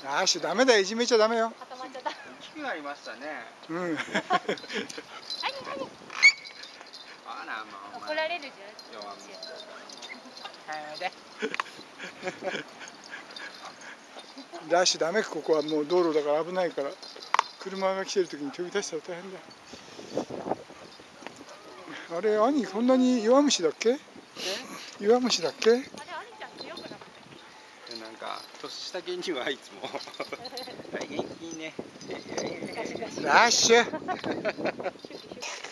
ラッシュダメだよ、いじめちゃダメよ。 固まっちゃった。 大きくなりましたね。 うん。 あら、まあ、 怒られるじゃん。 弱み。 ラッシュダメ、ここはもう道路だから危ないから。車が来てる時に飛び出したら大変だ。あれ、兄、こんなに弱虫だっけ？弱虫だっけ？ あれ、兄ちゃん強くなかったっけ？ なんか年下芸人はいつも元気いいね。 ラッシュ